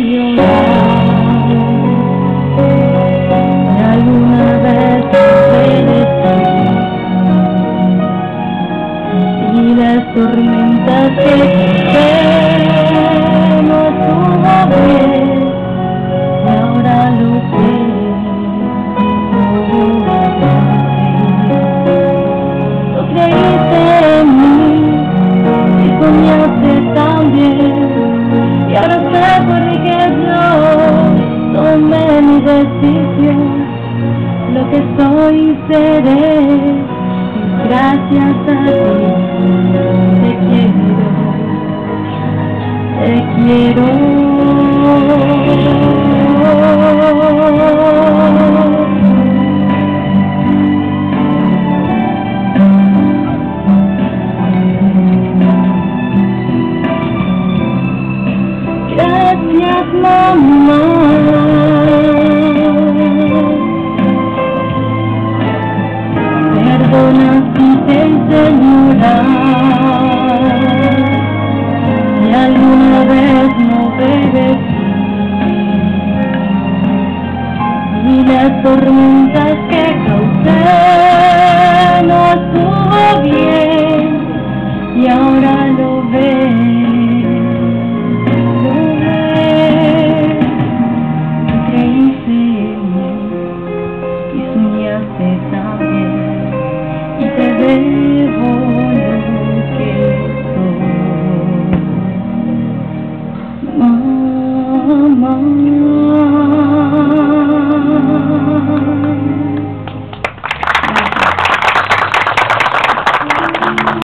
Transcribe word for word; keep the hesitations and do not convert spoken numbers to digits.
llorar. Y alguna vez hablé de ti y las tormentas que vemos una vez, y ahora lo sé. Tú creíste en mí y soñaste también, y ahora sé por qué yo tomé mi decisión. Lo que soy y seré, gracias a ti. Te quiero, te quiero.